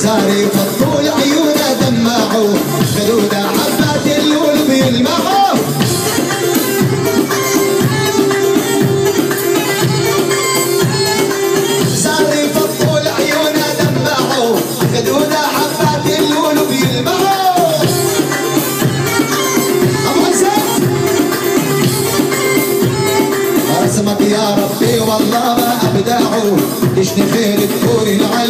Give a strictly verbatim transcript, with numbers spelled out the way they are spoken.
زاري فطول عيونه دمعوا خدوده حبات اللول بيلمعوا زاري فطول عيونه دمعوا خدوده حبات اللول بيلمعوا ابو حسين ارسمك يا ربي والله ما ابدعوا يشني خير تكون العين